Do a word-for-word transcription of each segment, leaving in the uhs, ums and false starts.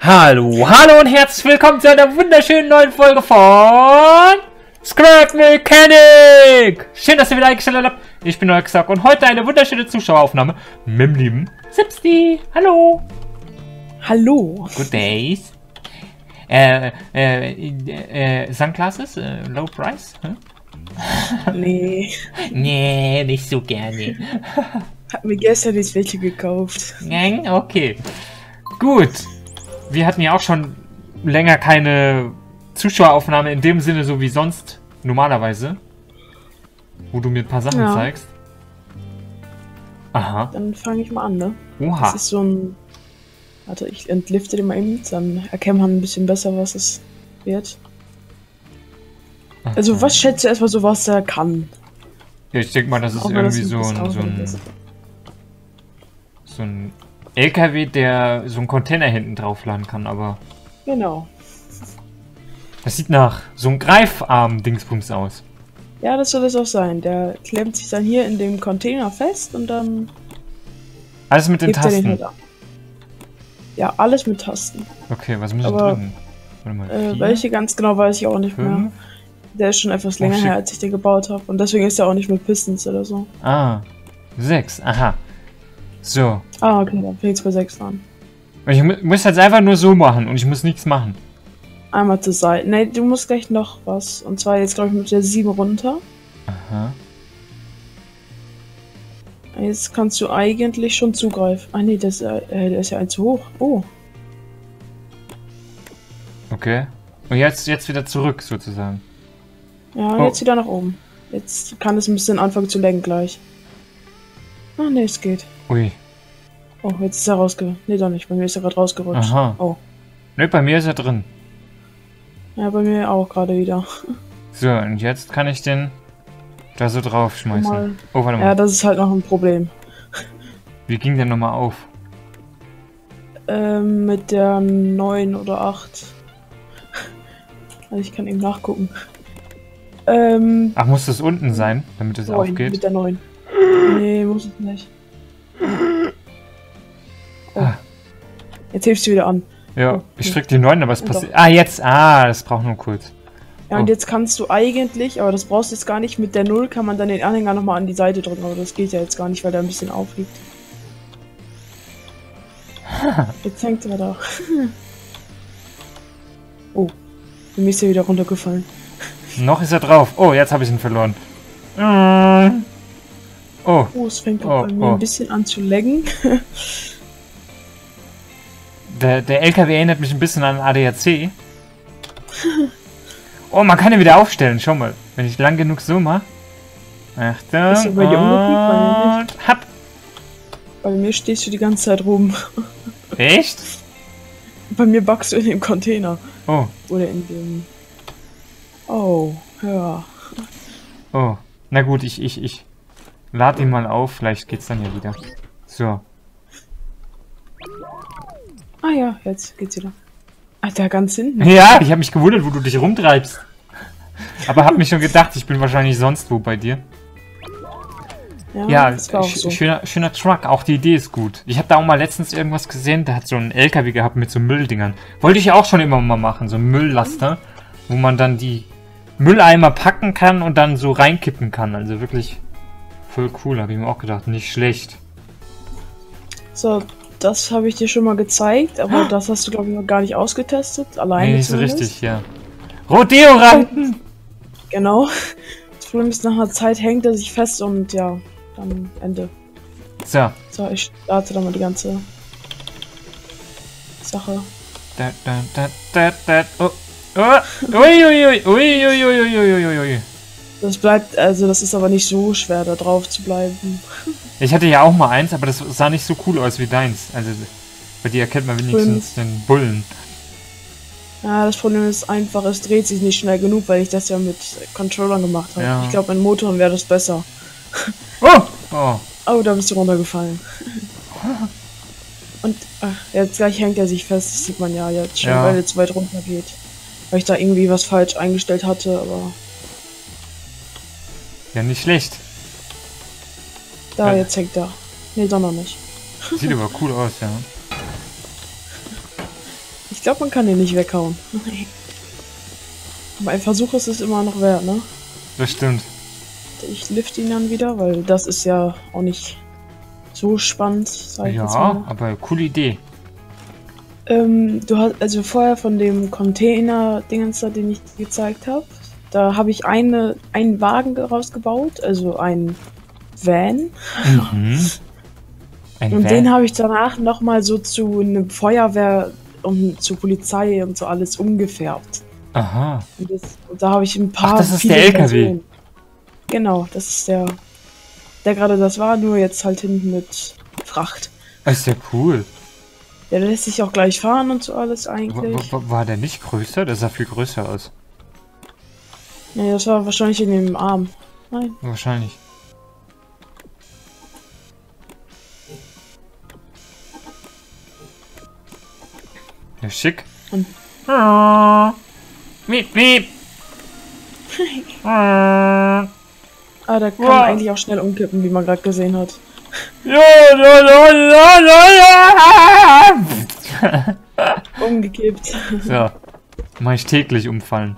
Hallo, hallo und herzlich willkommen zu einer wunderschönen neuen Folge von Scrap Mechanic! Schön, dass ihr wieder eingestellt habt. Ich bin euer Xack und heute eine wunderschöne Zuschaueraufnahme mit dem lieben Sipsti. Hallo! Hallo! Good days. Äh, äh, äh, Sunglasses? Äh, low price? Hm? Nee. Nee, nicht so gerne. Hat mir gestern nicht welche gekauft. Okay. Gut. Wir hatten ja auch schon länger keine Zuschaueraufnahme in dem Sinne, so wie sonst normalerweise. Wo du mir ein paar Sachen ja. zeigst. Aha. Dann fange ich mal an, ne? Oha. Das ist so ein... Warte, ich entlifte den mal eben, dann erkennt man ein bisschen besser, was es wird. Aha. Also, was schätzt du erstmal so, was er kann? Ja, ich denke mal, das ist Auch irgendwie das so ein, so ein... ist. So ein L K W, der so einen Container hinten drauf laden kann, aber... Genau. Das sieht nach so einem Greifarm-Dingsbums aus. Ja, das soll es auch sein. Der klemmt sich dann hier in dem Container fest und dann... Alles mit den hebt er den Tasten. halt ab. Ja, alles mit Tasten. Okay, was müssen wir Aber, drücken? Warte mal, Äh, vier, welche ganz genau weiß ich auch nicht mehr. fünf. Der ist schon etwas länger Oh, her, als ich den gebaut habe. Und deswegen ist er auch nicht mit Pistons oder so. Ah, sechs. Aha. So. Ah, okay, dann fängt es bei sechs an. Und ich mu muss jetzt einfach nur so machen und ich muss nichts machen. Einmal zur Seite. Ne, du musst gleich noch was. Und zwar jetzt, glaube ich, mit der sieben runter. Aha. Jetzt kannst du eigentlich schon zugreifen. Ah, nee, das, äh, der ist ja ein zu hoch. Oh. Okay. Und jetzt, jetzt wieder zurück, sozusagen. Ja, Oh. jetzt wieder nach oben. Jetzt kann es ein bisschen anfangen zu lenken gleich. Ah, ne, es geht. Ui. Oh, jetzt ist er rausge... Ne, doch nicht. Bei mir ist er gerade rausgerutscht. Aha. Oh. Ne, bei mir ist er drin. Ja, bei mir auch gerade wieder. So, und jetzt kann ich den da so drauf schmeißen. Mal. Oh, warte mal. Ja, das ist halt noch ein Problem. Wie ging der nochmal auf? Ähm, mit der neun oder acht. Also ich kann eben nachgucken. Ähm, Ach, muss das unten sein, damit es neun, aufgeht? mit der neun. Nee, muss es nicht. Oh. Ah. Jetzt hebst du wieder an. Ja, Oh, ich ja. drück die neun, aber es Ja, passiert... Ah, jetzt! Ah, das braucht nur kurz. Ja, Oh. und jetzt kannst du eigentlich, aber das brauchst du jetzt gar nicht, mit der null kann man dann den Anhänger nochmal an die Seite drücken, aber das geht ja jetzt gar nicht, weil der ein bisschen aufliegt. Jetzt hängt er da. Oh, mir ist er wieder runtergefallen. Noch ist er drauf. Oh, jetzt habe ich ihn verloren. Mm. Oh, Oh, es fängt Oh, auch bei mir oh. ein bisschen an zu laggen. der, der L K W erinnert mich ein bisschen an A D A C. Oh, man kann ihn wieder aufstellen. Schau mal. Wenn ich lang genug so mache. Achtung. Ist er bei dir umgeknickt? Bei mir Und hab. Bei mir stehst du die ganze Zeit rum. Echt? Bei mir backst du in dem Container. Oh, Oder in dem... Oh, ja. oh. Na gut, ich, ich, ich lade ihn mal auf. Vielleicht geht's dann ja wieder. So. Ah ja, jetzt geht's wieder. Ach, der ganz hinten. Ja, ich habe mich gewundert, wo du dich rumtreibst. Aber hab mich schon gedacht, ich bin wahrscheinlich sonst wo bei dir. Ja, Ja, das war auch sch so. schöner, schöner Truck. Auch die Idee ist gut. Ich habe da auch mal letztens irgendwas gesehen, der hat so einen L K W gehabt mit so Mülldingern. Wollte ich ja auch schon immer mal machen, so ein Mülllaster, wo man dann die Mülleimer packen kann und dann so reinkippen kann. Also wirklich voll cool, habe ich mir auch gedacht. Nicht schlecht. So, das habe ich dir schon mal gezeigt, aber das hast du, glaube ich, noch gar nicht ausgetestet. Alleine Nee, nicht so zumindest. richtig, ja. Rodeo-Reiten! Genau. Das Problem ist, nach einer Zeit hängt er sich fest und ja, dann Ende. So. So, ich starte dann mal die ganze Sache. Da, da, da, da, da. Oh. Oh. Ui, ui, ui, ui, ui, ui, ui, ui, ui. Das bleibt, also das ist aber nicht so schwer, da drauf zu bleiben. Ich hatte ja auch mal eins, aber das sah nicht so cool aus wie deins. Also bei dir erkennt man wenigstens den Bullen. Ja, das Problem ist einfach, es dreht sich nicht schnell genug, weil ich das ja mit Controllern gemacht habe. Ja. Ich glaube, mit Motoren wäre das besser. Oh! Oh. Oh, da bist du runtergefallen. Und ach, jetzt gleich hängt er sich fest, das sieht man ja jetzt schon, Ja. weil er zu weit runter geht. Weil ich da irgendwie was falsch eingestellt hatte, aber Ja, nicht schlecht. da, Ja. jetzt hängt er. Nee, doch noch nicht. Sieht aber cool aus, ja. Ich glaube, man kann den nicht weghauen. Aber ein Versuch ist es immer noch wert, ne? Das stimmt. Ich lift ihn dann wieder, weil das ist ja auch nicht so spannend, sag ich jetzt Ja, mal. aber coole Idee. Ähm, du hast also vorher von dem Container-Dingens da, den ich dir gezeigt habe, da habe ich eine, einen Wagen rausgebaut, also ein Van. Mhm. Ein Und Van. den habe ich danach nochmal so zu einem Feuerwehr und zur Polizei und so alles umgefärbt. Aha. Und, das, und da habe ich ein paar. Ach, das ist viele der L K W. Versionen. Genau, das ist der, der gerade das war, nur jetzt halt hinten mit Fracht. Das ist ja cool. Der lässt sich auch gleich fahren und so alles eigentlich. War, war der nicht größer? Der sah viel größer aus. Nee, das war wahrscheinlich in dem Arm. Nein. Wahrscheinlich. Ja, schick. Und Ah. Miep, miep. Ah. ah, der kann Wow. eigentlich auch schnell umkippen, wie man gerade gesehen hat. Ja, ja, ja, ja, ja, ja. Umgekippt. So. Mach ich täglich umfallen.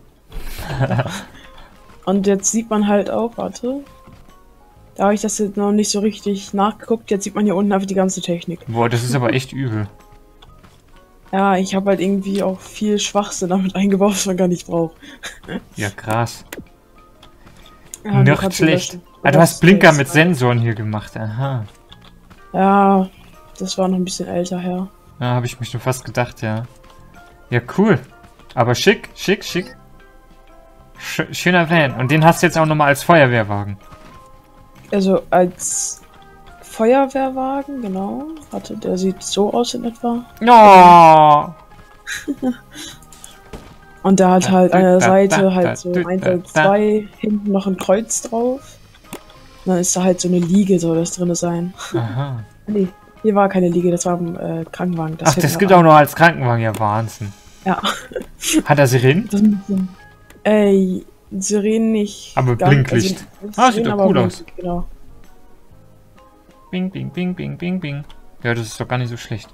Und jetzt sieht man halt auch, warte. Da habe ich das jetzt noch nicht so richtig nachgeguckt. Jetzt sieht man hier unten einfach die ganze Technik. Boah, das ist aber echt übel. Ja, ich habe halt irgendwie auch viel Schwachsinn damit eingebaut, was man gar nicht braucht. Ja, krass. Ja, du Nicht kannst schlecht. löschen. Ah, du Das hast Blinker ist- mit Sensoren hier gemacht. Aha. Ja, das war noch ein bisschen älter her. Ja, habe ich mir schon fast gedacht, ja. Ja, cool. Aber schick, schick, schick. Sch schöner Van. Und den hast du jetzt auch nochmal als Feuerwehrwagen. Also als Feuerwehrwagen, genau. Warte, der sieht so aus in etwa. Oh. Und der hat halt an der Seite halt so eins und zwei, hinten noch ein Kreuz drauf. Und dann ist da halt so eine Liege, soll das drin sein. Aha. Nee, hier war keine Liege, das war ein äh, Krankenwagen. Ach, fällt das mir gibt ein. auch noch als Krankenwagen. Ja, Wahnsinn. Ja. Hat er Sirenen? Das ist ein bisschen. Ey, Sirenen nicht. Aber gar- Blinklicht. nicht Ah, sieht Sirenen, doch aber cool Blink- aus. Genau. Bing, bing, bing, bing, bing, bing. Ja, das ist doch gar nicht so schlecht.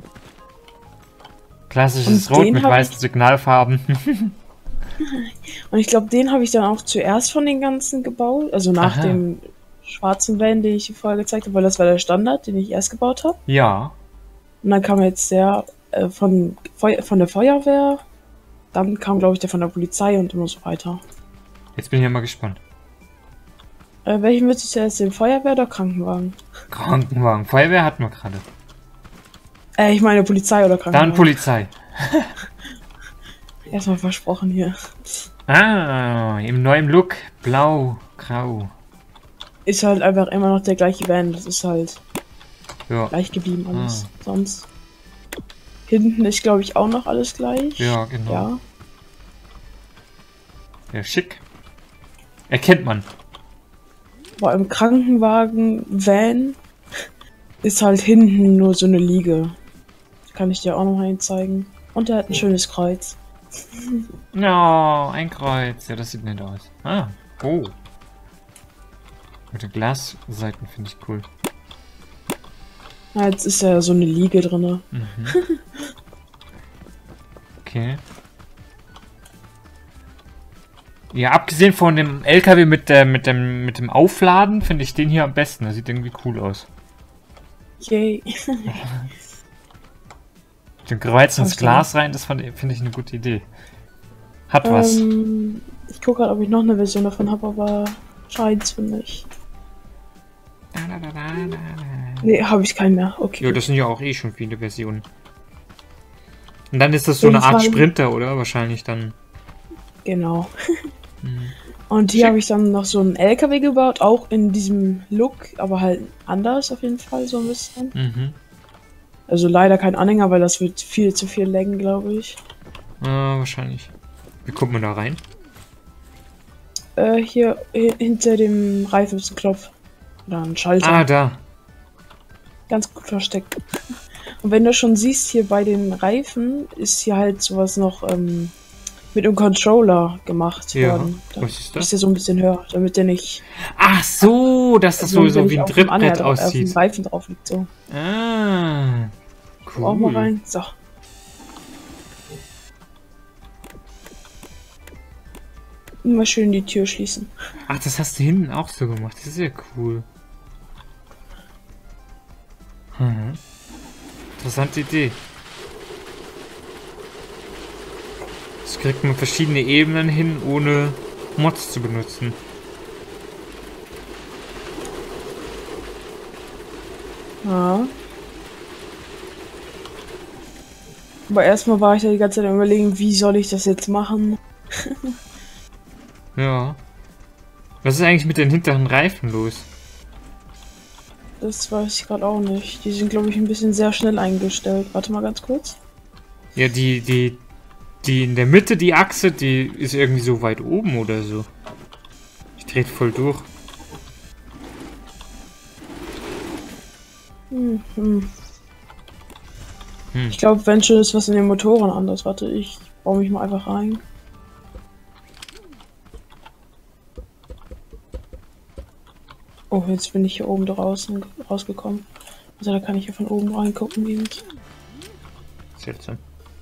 Klassisches Und Rot den mit hab weißen ich- Signalfarben. Und ich glaube, den habe ich dann auch zuerst von den ganzen gebaut. Also nach Aha. dem schwarzen Van, den ich vorher gezeigt habe, weil das war der Standard, den ich erst gebaut habe. Ja. Und dann kam jetzt der äh, von, Feu von der Feuerwehr. Dann kam, glaube ich, der von der Polizei und immer so weiter. Jetzt bin ich ja mal gespannt. Äh, welchen würdest du zuerst, den Feuerwehr oder Krankenwagen? Krankenwagen. Feuerwehr hatten wir gerade. Äh, ich meine Polizei oder Krankenwagen. Dann Polizei. Erstmal versprochen hier. Ah, im neuen Look. Blau, grau. Ist halt einfach immer noch der gleiche Van. Das ist halt Ja, gleich geblieben alles. Sonst. Hinten ist, glaube ich, auch noch alles gleich. ja, genau. Ja, Ja. schick. Erkennt man. Aber im Krankenwagen, Van, ist halt hinten nur so eine Liege. Kann ich dir auch noch einen zeigen. Und der hat ein schönes Kreuz. Ja, ein Kreuz. Ja, das sieht nett aus. Ah, oh. Mit den Glasseiten finde ich cool. Ja, jetzt ist ja so eine Liege drin. Mhm. Okay. Ja, abgesehen von dem L K W mit, der, mit, dem, mit dem Aufladen, finde ich den hier am besten. Der sieht irgendwie cool aus. Yay. Den Kreuz ins Hast du Glas rein, das fand- finde ich eine gute Idee. Hat was. Ähm, ich gucke gerade, ob ich noch eine Version davon habe, aber scheint so nicht. Nee, habe ich keinen mehr. Okay. Ja, das sind ja auch eh schon viele Versionen. Und dann ist das so eine jeden Art Fall- Sprinter, oder? Wahrscheinlich dann. Genau. Hm. Und hier Schick. habe ich dann noch so einen L K W gebaut, auch in diesem Look, aber halt anders auf jeden Fall so ein bisschen. Mhm. Also leider kein Anhänger, weil das wird viel zu viel Längen, glaube ich. Ah, wahrscheinlich. Wie kommt man da rein? Äh, hier hi- hinter dem Reifen ist ein Knopf. Oder ein Schalter. Ah, da. Ganz gut versteckt. Und wenn du schon siehst, hier bei den Reifen ist hier halt sowas noch ähm, mit dem Controller gemacht Ja. worden. Da Was ist das? ist der so ein bisschen höher, damit der nicht Ach so, dass das so, damit der so nicht wie ein auf dem Anhänger Trittbrett drauf- Auf dem aussieht. Reifen drauf liegt. So. Ah, Auch mal cool. rein. So. Immer schön die Tür schließen. Ach, das hast du hinten auch so gemacht. Das ist ja cool. Mhm. Interessante Idee. Das kriegt man verschiedene Ebenen hin, ohne Mods zu benutzen. Ja. Aber erstmal war ich da die ganze Zeit am Überlegen, wie soll ich das jetzt machen? Ja. Was ist eigentlich mit den hinteren Reifen los? Das weiß ich gerade auch nicht. Die sind, glaube ich, ein bisschen sehr schnell eingestellt. Warte mal ganz kurz. Ja, die, die, die in der Mitte, die Achse, die ist irgendwie so weit oben oder so. Die dreht voll durch. Hm, hm. Hm. Ich glaube, wenn schon ist was in den Motoren anders. Warte, ich baue mich mal einfach rein. Oh, jetzt bin ich hier oben draußen rausgekommen. Also da kann ich hier von oben reingucken. Eben. Seltsam.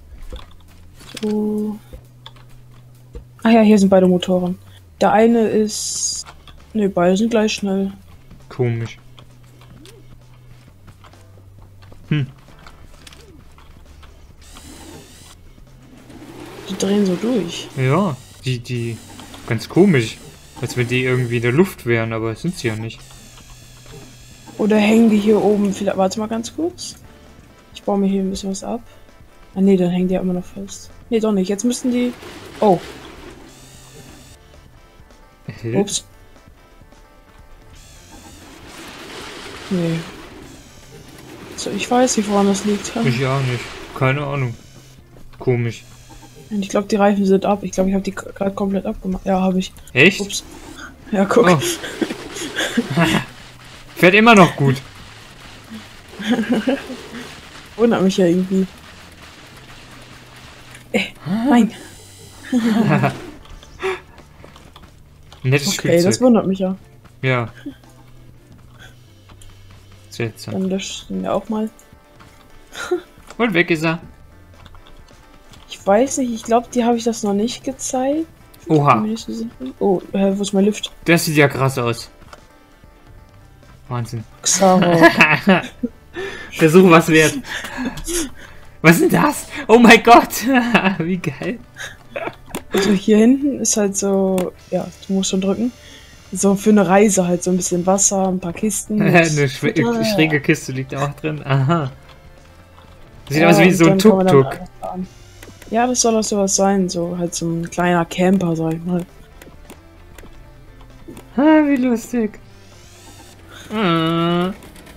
So. Ah ja, hier sind beide Motoren. Der eine ist... Ne, beide sind gleich schnell. Komisch. Hm. Die drehen so durch. Ja, die, die... Ganz komisch. Als wenn die irgendwie in der Luft wären, aber sind sie ja nicht. Oder hängen die hier oben vielleicht... Warte mal ganz kurz. Ich baue mir hier ein bisschen was ab. Ah ne, dann hängen die ja immer noch fest. Ne, doch nicht. Jetzt müssten die... Oh. Äh? Ups. Nee. So, ich weiß nicht, woran das liegt. Ich auch nicht. Keine Ahnung. Komisch. Ich glaube, die Reifen sind ab. Ich glaube, ich habe die gerade komplett abgemacht. Ja, habe ich. Echt? Ups. Ja, guck. Oh. Fährt immer noch gut. Wundert mich ja irgendwie. Äh, nein. Nettes Okay, Spielzeug. das wundert mich ja. Ja. Seltsam. Dann löscht ihn ja auch mal. Und weg ist er. Ich weiß nicht, ich glaube, die habe ich das noch nicht gezeigt. Oha. Bin mir nicht so sicher. Oh, äh, wo ist mein Lift? Das sieht ja krass aus. Wahnsinn. Xaro. Versuch was wert. Was ist denn das? Oh mein Gott. Wie geil. Also hier hinten ist halt so, ja, du musst schon drücken. So für eine Reise halt so ein bisschen Wasser, ein paar Kisten. Eine schw Ah, schräge Kiste liegt auch drin. Aha. Sieht ja, aus wie und so ein dann kann man dann Tuk-Tuk. alles fahren. Ja, das soll auch sowas sein, so halt so ein kleiner Camper, sag ich mal. Ah, wie lustig. Ah.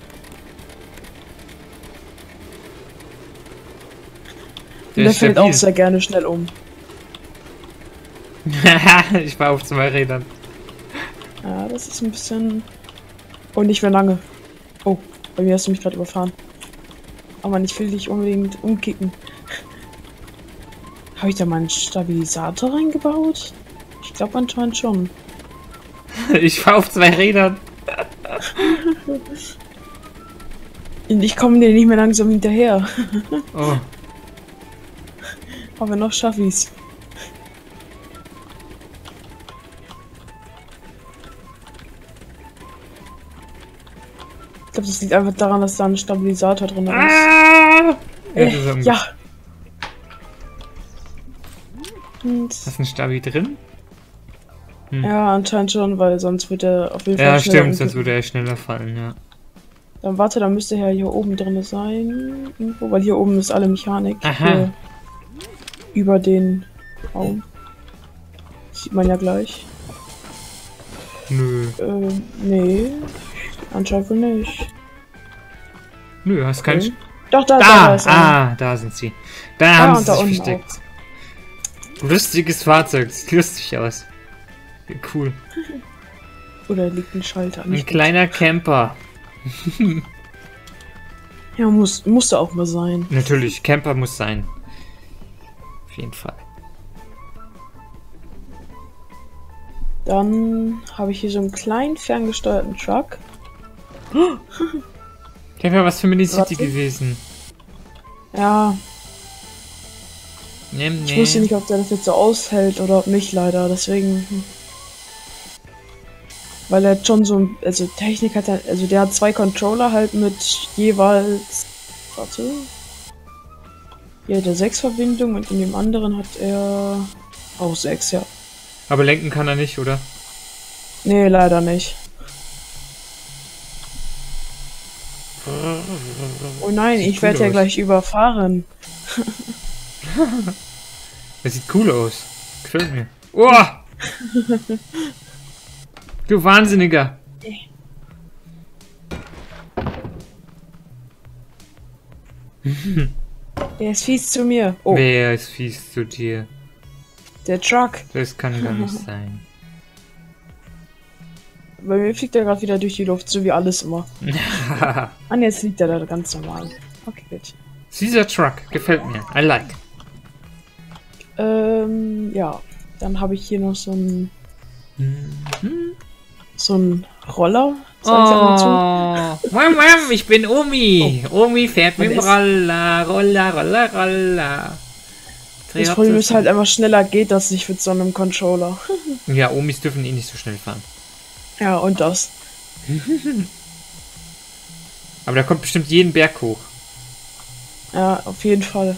Der, der fällt auch sehr gerne schnell um. Ich war auf zwei Rädern. Ja, das ist ein bisschen... Oh, nicht mehr lange. Oh, bei mir hast du mich gerade überfahren. Aber ich will dich unbedingt umkicken. Habe ich da mal einen Stabilisator reingebaut? Ich glaube anscheinend schon. Ich fahr auf zwei Rädern. Und ich komme dir nicht mehr langsam hinterher. Oh. Aber noch schaff ich's. Ich glaube, das liegt einfach daran, dass da ein Stabilisator drin ist. Ah! Äh, ja. Und Ist ein Stabi drin? Hm. ja, anscheinend schon, weil sonst wird er auf jeden Fall Ja, schneller stimmt, sonst umkippen. würde er schneller fallen, ja. Dann warte, dann müsste er ja hier oben drin sein. Irgendwo, weil hier oben ist alle Mechanik. Aha. Hier über den Raum. Sieht man ja gleich. Nö. Ähm, nee. Anscheinend wohl nicht. Nö, hast keinen... Okay. Doch, da, da, Da! da ist er. Ah, da sind sie. Da Ah, haben und sie da sich unten versteckt. Lustiges Fahrzeug, sieht lustig aus. Ja, cool. Oder liegt ein Schalter? Ein Nicht kleiner Camper. ja, muss, musste auch mal sein. Natürlich, Camper muss sein. Auf jeden Fall. Dann habe ich hier so einen kleinen ferngesteuerten Truck. Der wäre was für Mini City Warte. gewesen. Ja, Nimm, Ich wusste nicht, ob der das jetzt so aushält oder ob nicht, leider. Deswegen. hm. Weil er hat schon so ein. Also Technik hat er. Also der hat zwei Controller halt mit jeweils. Warte. Hier hat er sechs Verbindungen und in dem anderen hat er auch sechs, ja. Aber lenken kann er nicht, oder? Nee, leider nicht. Oh nein, Sieht ich cool werde ja aus. gleich überfahren. Das sieht cool aus. Gefällt mir. Oh! Du Wahnsinniger! Der ist fies zu mir. Oh, Wer ist fies zu dir? der Truck. Das kann gar nicht sein. Bei mir fliegt er gerade wieder durch die Luft, so wie alles immer. Ah, ne, jetzt liegt er da ganz normal. Okay, gut. Dieser Truck gefällt mir. I like. Ähm, ja. Dann habe ich hier noch so einen so einen Roller. Sag ich mal zu. Oh, wam, wam, ich bin Omi. Omi fährt mit dem ist- Roller, Roller, Roller, Roller. Das Problem ist halt einfach schneller geht das nicht mit so einem Controller. Ja, Omis dürfen eh nicht so schnell fahren. Ja, und das. Aber der kommt bestimmt jeden Berg hoch. Ja, auf jeden Fall.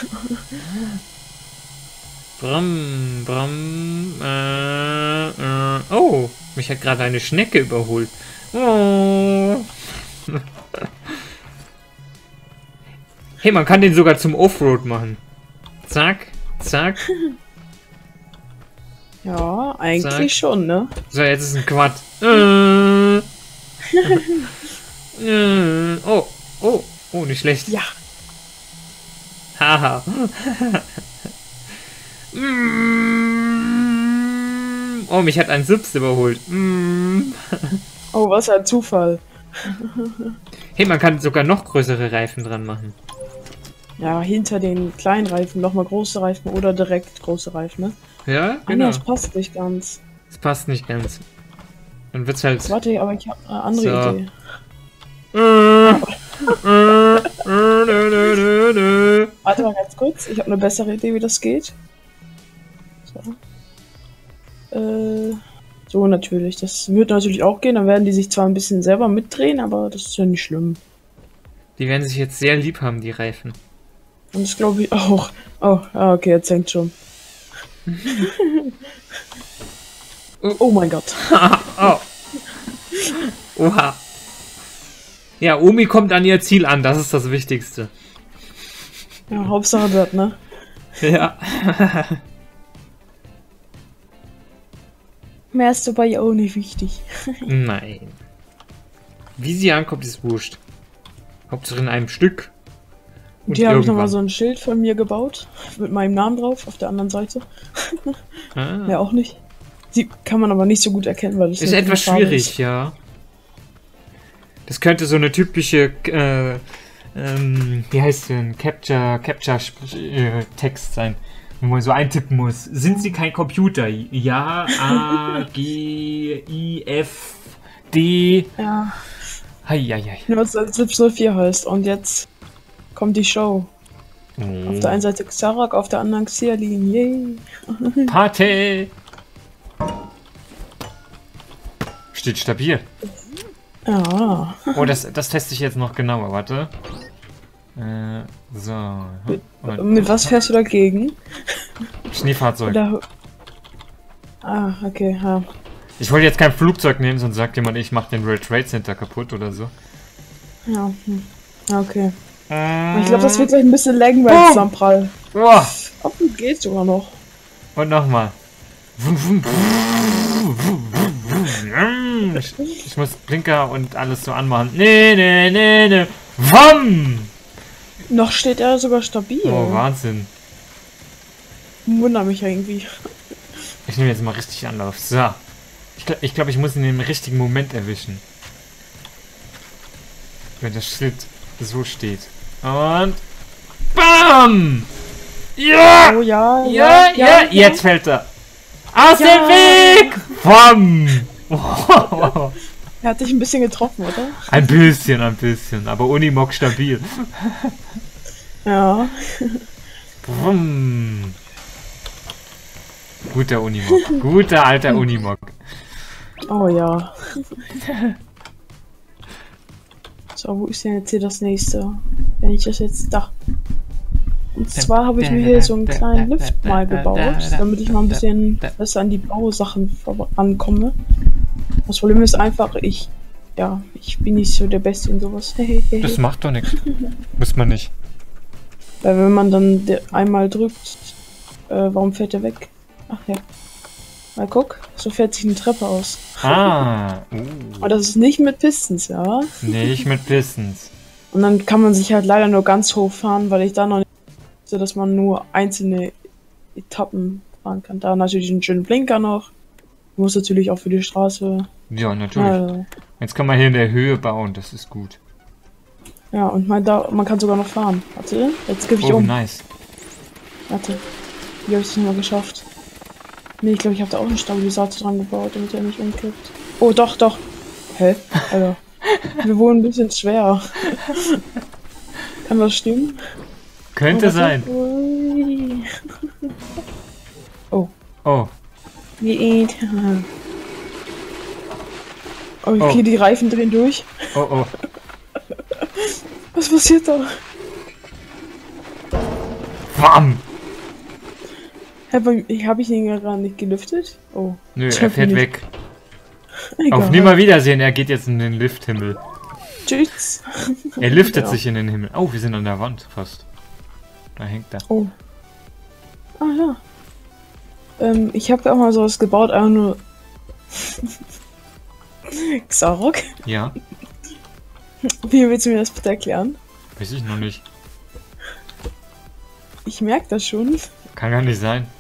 Bram, bram, äh, äh. Oh, mich hat gerade eine Schnecke überholt. Oh. Hey, man kann den sogar zum Offroad machen. Zack, zack. Ja, eigentlich Sag. schon, ne? So, jetzt ist ein Quad. Äh. Äh. Oh, oh, oh, nicht schlecht. Ja. Haha. Mm. Oh, mich hat ein Subst überholt. Mm. Oh, was ein Zufall. Hey, man kann sogar noch größere Reifen dran machen. Ja, hinter den kleinen Reifen nochmal große Reifen oder direkt große Reifen, ne? Ja, Ah, nee, genau. das passt nicht ganz. Das passt nicht ganz. Dann wird's halt. Warte, aber ich habe eine andere So. Idee. Äh, äh, äh, nö, nö, nö, nö. Warte mal ganz kurz, ich habe eine bessere Idee, wie das geht. So. Äh, so natürlich. Das wird natürlich auch gehen. Dann werden die sich zwar ein bisschen selber mitdrehen, aber das ist ja nicht schlimm. Die werden sich jetzt sehr lieb haben, die Reifen. Und das glaube ich auch. Oh, ah, okay, jetzt hängt schon. Oh mein Gott. Oh. Oha. Ja, Omi kommt an ihr Ziel an, das ist das Wichtigste. Ja, Hauptsache das, ne? Ja. Mehr ist dabei auch nicht wichtig. Nein. Wie sie ankommt, ist wurscht. Hauptsache in einem Stück. Und Hier habe ich nochmal irgendwann. so ein Schild von mir gebaut. Mit meinem Namen drauf, auf der anderen Seite. Ah. Mehr auch nicht. Die kann man aber nicht so gut erkennen, weil es Ist eine etwas Farbe schwierig, ja. Das könnte so eine typische, äh, ähm, wie heißt denn, Capture, Capture äh, Text sein, wo man so eintippen muss. Sind Sie kein Computer? Ja, A, G, I, F, D. Ja, Heieiei. nur was als Sips null vier heißt. Und jetzt kommt die Show. Oh. Auf der einen Seite Xarak, auf der anderen Xialin. Yay. Party! Steht stabil. Ja. Oh, das, das teste ich jetzt noch genauer, warte. Äh, so. Und Mit was fährst du dagegen? Schneefahrzeug. Oder... Ah, okay, ja. Ich wollte jetzt kein Flugzeug nehmen, sonst sagt jemand, ich mache den World Trade Center kaputt oder so. Ja, hm. Okay. Äh, Ich glaube, das wird gleich ein bisschen laggen bei Oh. Zusammenprall. Oh, Oh, geht sogar noch. und nochmal. Ich, ich muss Blinker und alles so anmachen. Nee, nee, nee, nee. Wam! Noch steht er sogar stabil. Oh, Wahnsinn. Wunder mich irgendwie. Ich nehme jetzt mal richtig Anlauf. So. Ich glaube, ich, glaub, ich muss ihn im richtigen Moment erwischen. Wenn der Schild so steht. Und... BAM! Ja! Oh ja, Ja, ja, jetzt fällt er. Aus Ja. dem Weg! Bam! Oh. Er hat dich ein bisschen getroffen, oder? Ein bisschen, ein bisschen. Aber Unimog stabil. Ja. Brumm. Guter Unimog. Guter alter Unimog. Oh ja. So, wo ist denn jetzt hier das nächste? Wenn ich das jetzt da. Und zwar habe ich mir hier so einen kleinen Lift mal gebaut, damit ich mal ein bisschen besser an die Bausachen vorankomme. Das Problem ist einfach, ich, ja, ich bin nicht so der Beste in sowas. Das macht doch nichts. Muss man nicht. Weil wenn man dann einmal drückt, äh, warum fährt der weg? Ach ja. Mal guck, so fährt sich eine Treppe aus. Ah. Uh. Aber das ist nicht mit Pistons, ja? Nicht mit Pistons. Und dann kann man sich halt leider nur ganz hoch fahren, weil ich da noch nicht wusste, dass man nur einzelne Etappen fahren kann. Da natürlich einen schönen Blinker noch. Muss natürlich auch für die Straße. Ja, natürlich. Also, jetzt kann man hier in der Höhe bauen, das ist gut. ja, und man, da, man kann sogar noch fahren. Warte, jetzt gebe ich Oh, um. nice. Warte, hier habe ich es nicht mal geschafft. Nee, ich glaube, ich habe da auch einen Stabilisator dran gebaut, damit er nicht umkippt. Oh, doch, doch. Hä? Alter. Wir wurden ein bisschen schwer. Kann das stimmen? Könnte oh, sein. Ui. Oh. Oh. Geht. Oh, okay, Oh. die Reifen drehen durch. Oh, oh. Was passiert da? Bam! Habe hab ich ihn gerade nicht gelüftet? Oh. Nö, Ich er hab fährt ihn weg. nicht. Auf Egal. Nimmerwiedersehen, er geht jetzt in den Lifthimmel. Tschüss. Er liftet Ja. sich in den Himmel. Oh, wir sind an der Wand fast. Da hängt er. Oh. Ah ja. Ähm, ich habe ja auch mal sowas gebaut, einfach nur. Xarok? Ja, Wie willst du mir das bitte erklären? weiß ich noch nicht. Ich merke das schon. Kann gar nicht sein.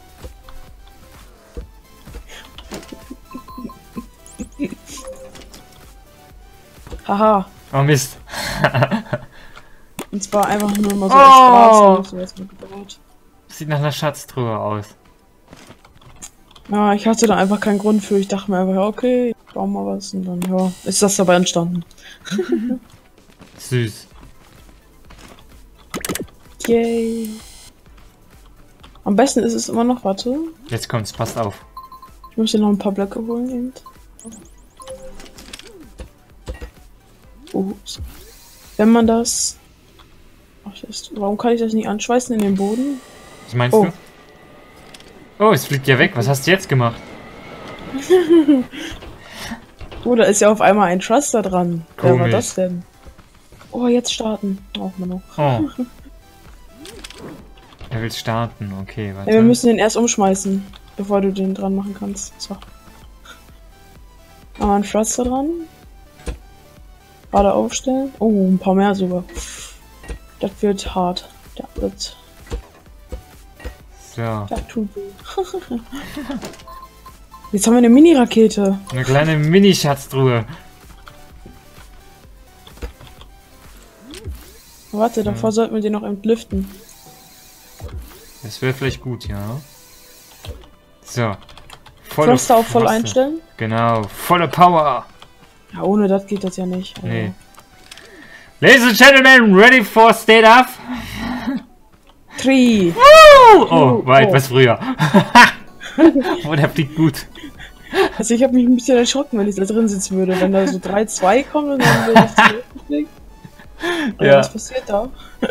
Haha. Oh Mist. Und zwar einfach nur mal so Oh. als Spaß. So was mal gebaut. Sieht nach einer Schatztruhe aus. Ja, ich hatte da einfach keinen Grund für. Ich dachte mir einfach, ja, okay, ich baue mal was. Und dann, ja, ist das dabei entstanden. Süß. Yay. Am besten ist es immer noch, warte. Jetzt kommt's, passt auf. Ich muss hier noch ein paar Blöcke holen. Eben. Ups. Wenn man das... Ach, das... Warum kann ich das nicht anschweißen in den Boden? Was meinst Oh. du? Oh, es fliegt ja weg. Was hast du jetzt gemacht? Oh, da ist ja auf einmal ein Thruster dran. Wer war Komisch. das denn? Oh, jetzt starten. Braucht man noch. Oh. Er will starten. Okay, warte. Ja, wir müssen den erst umschmeißen, bevor du den dran machen kannst. So. Aber ein Thruster dran. Gerade aufstellen. Oh, ein paar mehr sogar. Das wird hart. Das wird... So. Das tut weh. Jetzt haben wir eine Mini-Rakete. Eine kleine Mini-Schatztruhe. Warte, davor sollten wir den noch entlüften. Das wäre vielleicht gut, ja. So. Volle Thruster auf voll Froste. einstellen. Genau. Volle Power. Ja, ohne das geht das ja nicht. Also. Nee. Ladies and Gentlemen, ready for State Up? Tree. Oh, Oh, war oh. etwas früher. Oh, der fliegt gut. Also ich habe mich ein bisschen erschrocken, wenn ich da drin sitzen würde. Wenn da so drei zwei kommen und dann würde ich zurückfliegen. Ja. Was passiert da?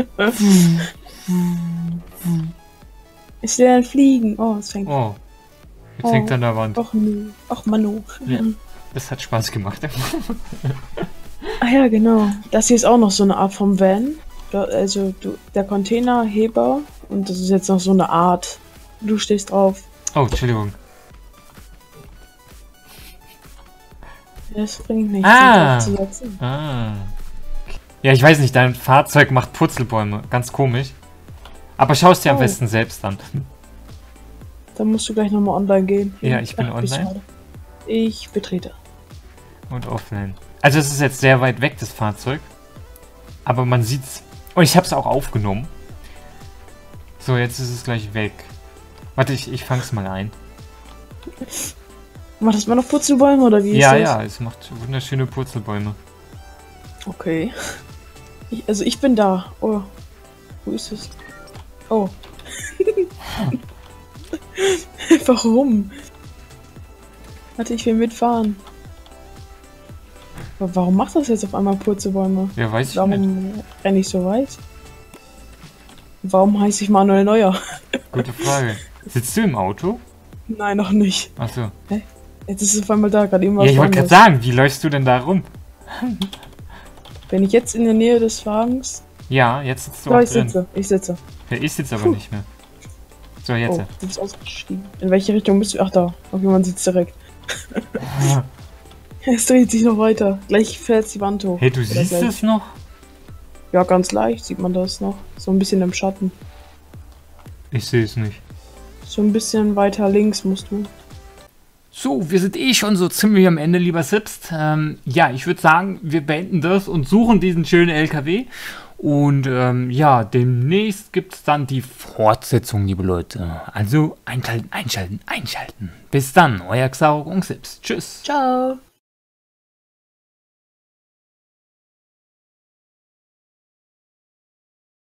Ich will dann fliegen. Oh, es fängt. Oh. Jetzt Oh. hängt er an der Wand. Och, nö. Och, Manu. Ja. Das hat Spaß gemacht. Ah ja, genau. Das hier ist auch noch so eine Art vom Van. Da- Also du, der Containerheber. Und das ist jetzt noch so eine Art. Du stehst drauf. Oh, Entschuldigung. Das bringt nichts. Ah. den drauf zu setzen. Ah. Ja, ich weiß nicht, dein Fahrzeug macht Purzelbäume. Ganz komisch. Aber schau es dir am Oh. besten selbst an. Dann musst du gleich nochmal online gehen. Ja, ich bin wie online. schade. Ich betrete. Und offline. Also es ist jetzt sehr weit weg, das Fahrzeug. Aber man sieht's. Und ich hab's auch aufgenommen. So, jetzt ist es gleich weg. Warte, ich, ich fang's mal ein. Macht das mal noch Purzelbäume oder wie Ja, ist das? ja, es macht wunderschöne Purzelbäume. Okay. Ich, also ich bin da. Oh. Wo ist es? Oh. Warum? Warte, ich will mitfahren. Aber warum macht das jetzt auf einmal Purzelbäume? Ja, weiß ich Warum nicht. renne ich so weit? Warum heiße ich Manuel Neuer? Gute Frage. Sitzt du im Auto? Nein, noch nicht. Achso. Hä? Jetzt ist es auf einmal da, gerade eben Ja, was ich wollte gerade anderes. sagen, wie läufst du denn da rum? Wenn ich jetzt in der Nähe des Wagens... Ja, jetzt sitzt du Ja, auch ich drin. sitze, ich sitze. Ja, ich sitze aber Puh. nicht mehr. So, jetzt. Oh, du bist ausgestiegen. In welche Richtung bist du? Ach da, okay, man sitzt direkt. Es dreht sich noch weiter. Gleich fällt die Wand hoch. Hey, du Oder siehst gleich. es noch? Ja, ganz leicht sieht man das noch. So ein bisschen im Schatten. Ich sehe es nicht. So ein bisschen weiter links musst du. So, wir sind eh schon so ziemlich am Ende, lieber Sipst. Ähm, ja, ich würde sagen, wir beenden das und suchen diesen schönen L K W. Und ähm, ja, demnächst gibt es dann die Fortsetzung, liebe Leute. Also einschalten, einschalten, einschalten. Bis dann, euer Xarok und Sipst. Tschüss. Ciao.